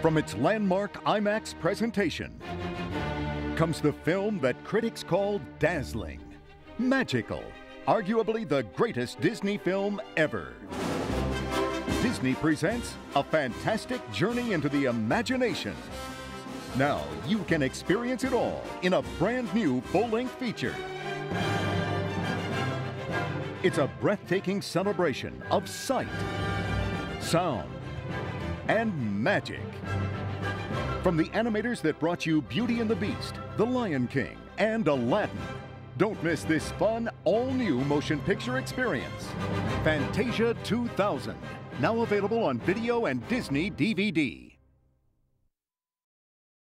From its landmark IMAX presentation comes the film that critics call dazzling, magical, arguably the greatest Disney film ever. Disney presents a fantastic journey into the imagination. Now you can experience it all in a brand new full-length feature. It's a breathtaking celebration of sight, sound, and magic. From the animators that brought you Beauty and the Beast, The Lion King, and Aladdin. Don't miss this fun, all-new motion picture experience. Fantasia 2000, now available on video and Disney DVD.